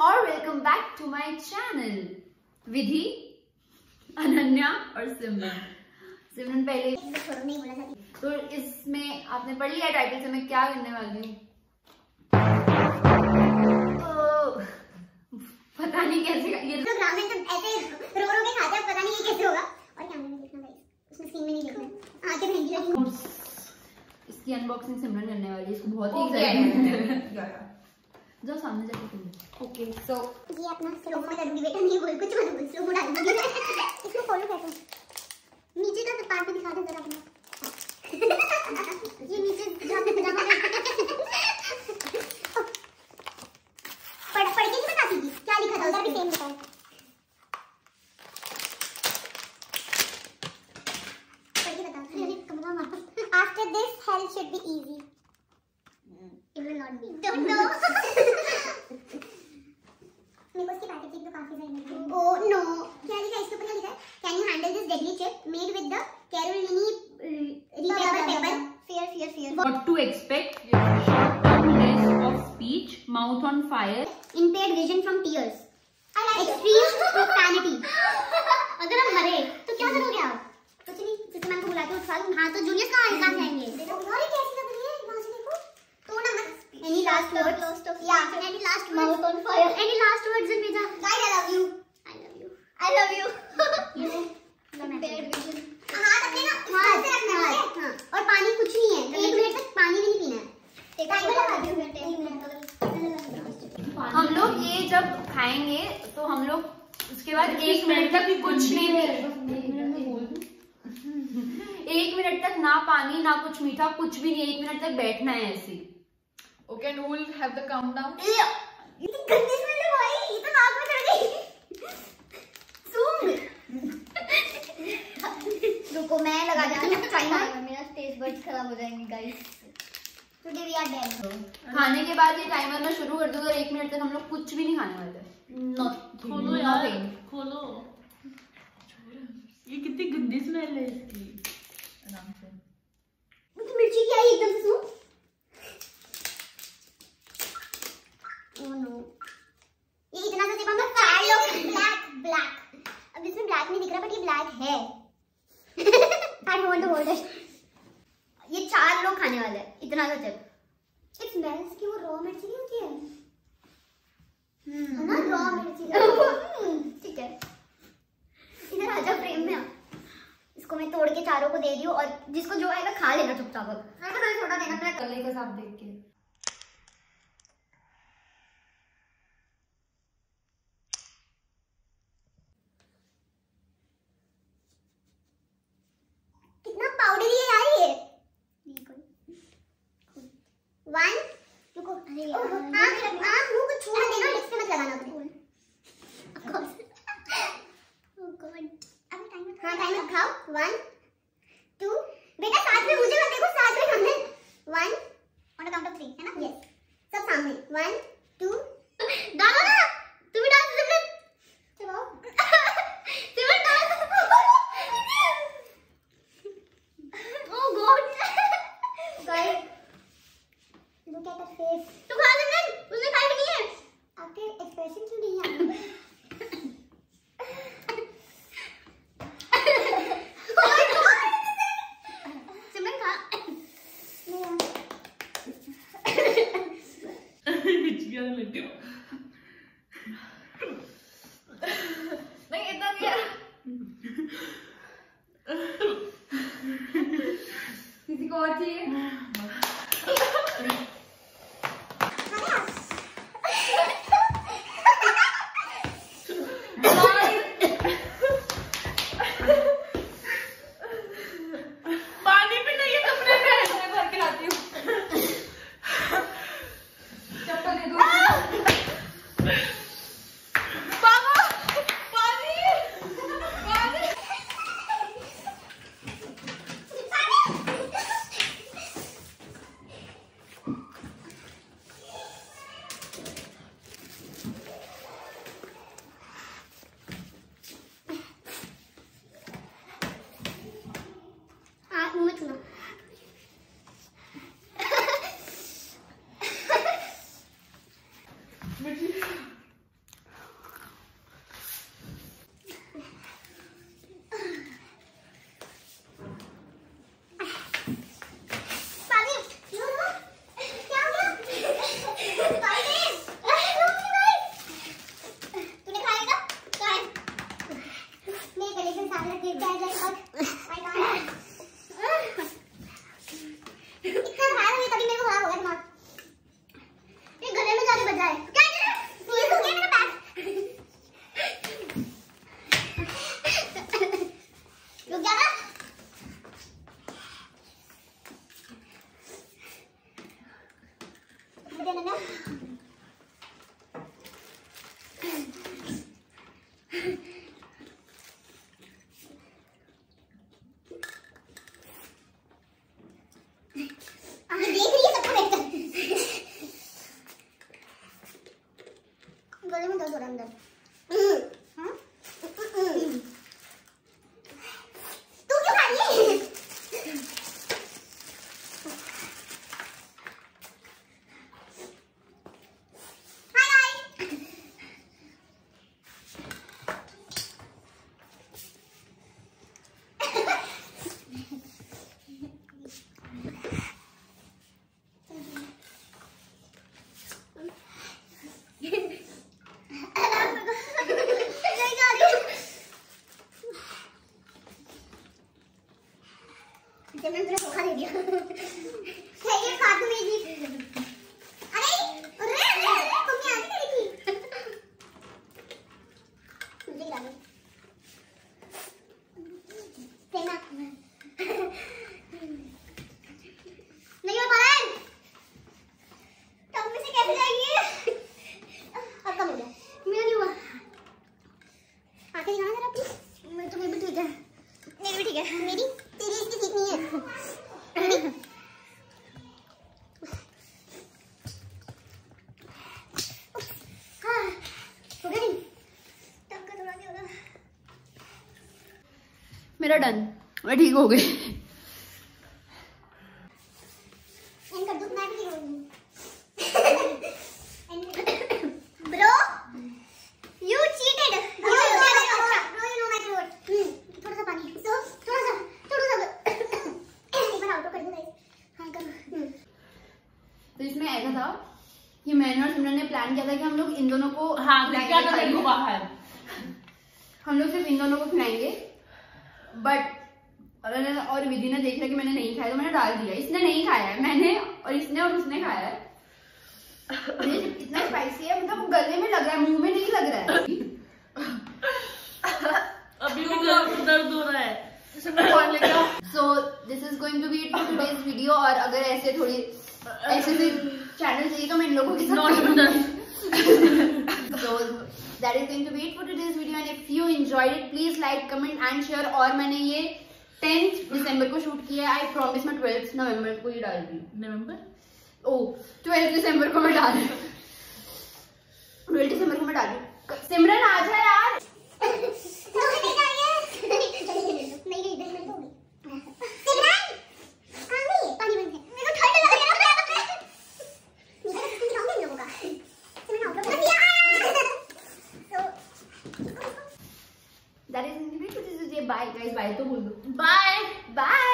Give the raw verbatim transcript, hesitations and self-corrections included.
और welcome back to my channel Vidhi, Ananya और सिमरन। सिमरन पहले नहीं बोला था, तो इसमें आपने पढ़ लिया टाइटल से मैं क्या करने वाली हूँ। तो पता नहीं कैसे ये तो ग्रामीण तो ऐसे रो रो के खाते हैं, पता नहीं ये कैसे होगा। और कैमरे में देखना गाइस, उसमें स्क्रीन में नहीं देखना। आगे भेज लगी। इसकी अनबॉक्सिंग सिमरन करने वाली है, इसको बहुत ही एक्साइटेड है। जाओ सामने जाके तुम। ओके सो ये अपना स्लो में करूंगी बेटा, नहीं बोल कुछ मत बोल, स्लो में डाल दूंगी। इसको फॉलो कैसे नीचे का पार्ट भी दिखा दे जरा अपना। ये नीचे जहां पे पजामा पढ़ पढ़ के नहीं बताती थी क्या लिखा था उधर भी सेम लिखा है। पढ़ के बता कमरा वापस। After this health should be easy, it will not be, don't know. मेरे को इसकी पैकेजिंग तो काफी सही लगी। ओह नो, क्या लिखा है इसके ऊपर? क्या लिखा है? Can you handle this deadly chip made with the Carolina reaper pepper? Fear, fear, fear. What to expect? Short-term loss of speech, mouth on fire, impaired vision from tears, extreme profanity. अगर हम मरे तो क्या करोगे आप? कुछ नहीं, जैसे मैं आपको बुला के उठा दूँ। हाँ तो जूनियर्स कहाँ कहाँ जाएंगे? और कैसी लग रही है वहाँ से देखो। तो ना मत। Any last words? Lost of yeah. Any last words? Mouth on fire. Any last words in Meja? Guys, I love you. I love you. I love you. You. Impaired vision. हाँ तब ना हाँ से रखना है। हाँ और पानी कुछ नहीं है, एक मिनट तक पानी भी नहीं पीना है। टाइमर लगा दियो बेटे, एक मिनट। हम लोग ये जब खाएंगे तो हम लोग उसके बाद एक मिनट तक कुछ नहीं एक मिनट तक ना पानी ना कुछ मीठा कुछ भी नहीं, एक मिनट तक बैठना है ऐसे। Okay, and who will have the countdown? इतनी गंदी स्मेल है भाई, ये तो नाक में चढ़ गई। सूंघ। रुको मैं लगा देती हूँ टाइमर, मेरा टेस्ट बड्स खराब हो जाएंगे guys. Today we are dead. खाने के बाद ये टाइमर में शुरू कर दो और एक मिनट तक हम लोग कुछ भी नहीं खाने वाले। खोलो यार, खोलो। ये कितनी गंदी स्मेल है इसकी। आराम से। मुझे मिर्ची की आई एकदम से सूंघ। ओह नो, ये इतना सा हम लोग चार लोग। ब्लैक ब्लैक, अब इसमें ब्लैक नहीं दिख रहा बट ये ब्लैक है। I don't want to hold it. ये चार लोग खाने वाले हैं इतना सा चिप। इट स्मेल्स कि वो रॉ मिर्ची नहीं होती है, है ना? रॉ मिर्ची। ठीक है, इधर आजा फ्रेम में आ। इसको मैं तोड़ के चारों को दे दी हूँ और जिसको जो आएगा खा लेना चुपचाप। अब मैं थोड़ा देना अपना कले के साथ देख के। कितना पाउडरी है यार ये। वन रुको, अरे यार आँख आँख मुंह को छूना देना, लिप्स पे मत लगाना अपने। ओह गॉड, अब टाइमर। हाँ टाइमर खाओ। वन टू, बेटा साथ में मुझे मत देखो, साथ में हमने। One on the count of three, है ना? यस, सब सामने। वन टू, डालो ना, तुम भी डाल दो। चलो सिमरन डाल। Oh God! Guys, look at her face. तू खा ले ना, उसने खाई भी नहीं है। आपके एक्सप्रेशन क्यों नहीं है? सिमरन खा। मिर्चियाँ लग गई। नहीं इतना नहीं। किसी को और चाहिए? पानी भी नहीं है कमरे में, मैं भर के लाती हूँ। चप्पल दे दो। पापा पानी पानी। गले में दर्द हो रहा है अंदर। हाँ? तू क्यों खा रही है? मैंने तुझे धोखा दे दिया। ये बात मेरी। अरे अरे अरे तुम क्या आती करी थी? मुझे गिरा दो। प्रेमा। नहीं हो पा रहा है। टब में से कैसे जाएगी? अब कम हो गया। मेरा नहीं हुआ। आंखें दिखाना जरा प्लीज। मेरी तो मेरी भी ठीक है। मेरी भी ठीक है। मेरी तेरी इसकी ठीक नहीं है। मेरी हाँ हो गया नहीं। टब का थोड़ा क्या होगा? मेरा डन, मैं ठीक हो गई। इनका दूध मैं भी ठीक हो गई। Bro you cheated. Bro you know my throat. थोड़ा सा पानी। सो थोड़ा सा थोड़ा सा एक बार आउट कर दो गाइस। हां करो। तो इसमें ऐसा था कि मैंने और सिमरन ने प्लान किया था कि हम लोग इन दोनों को हाँ क्या तो देखो बाहर हम लोग सिर्फ इन दोनों को खिलाएंगे। बट अगर और विधि ने देख लिया कि मैंने नहीं खाया तो मैंने डाल दिया। इसने नहीं खाया है, मैंने और इसने और उसने खाया है। ये इतना स्पाइसी है, मतलब गले में लग रहा है, मुंह में नहीं लग रहा है। अभी भी दर्द हो रहा है। So this is going to be it for today's video. और अगर ऐसे थोड़ी ऐसे भी चैनल चाहिए तो मैं इन लोगों के साथ so that is going to be it for today's video and if you enjoyed it please like comment and share। और मैंने ये टेंथ दिसंबर को शूट किया है। आई प्रॉमिस मैं ट्वेल्थ नवंबर को ही डाल दी। नवंबर ओ ट्वेल्थ दिसंबर को मैं डाल ट्वेल्थ दिसंबर को मैं डाल दी। सिमरन आ जा यार। नहीं नहीं नहीं तो सिमरन आंधी पानी बंद है। मेरे को ठंड लग रही है। निकल दिखाऊंगी इन लोगों का। सिमरन आउट कर दिया। So that is in the video. Bye guys, bye तो बोल दो। Bye bye.